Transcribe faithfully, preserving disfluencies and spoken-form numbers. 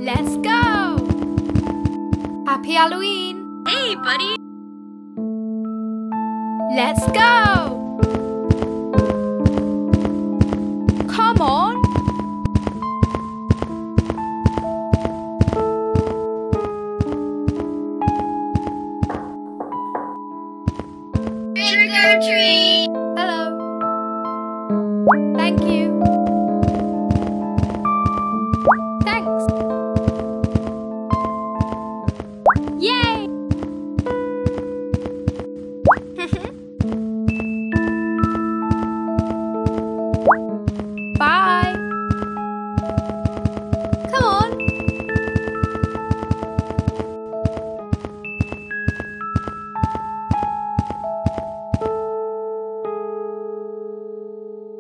Let's go! Happy Halloween! Hey, buddy! Let's go! Come on! Trick or treat! Hello! Thank you!